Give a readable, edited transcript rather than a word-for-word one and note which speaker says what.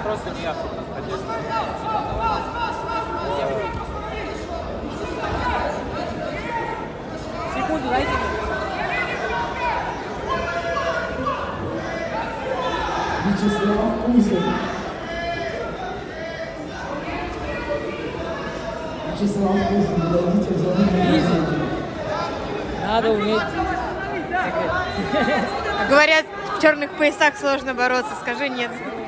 Speaker 1: просто не ясно подходить.
Speaker 2: Секунду, дайте мне.
Speaker 3: Вячеслав Кузин. Вячеслав Кузин, подойдите в зону.
Speaker 2: Надо уметь.
Speaker 4: Говорят, в черных поясах сложно бороться. Скажи нет.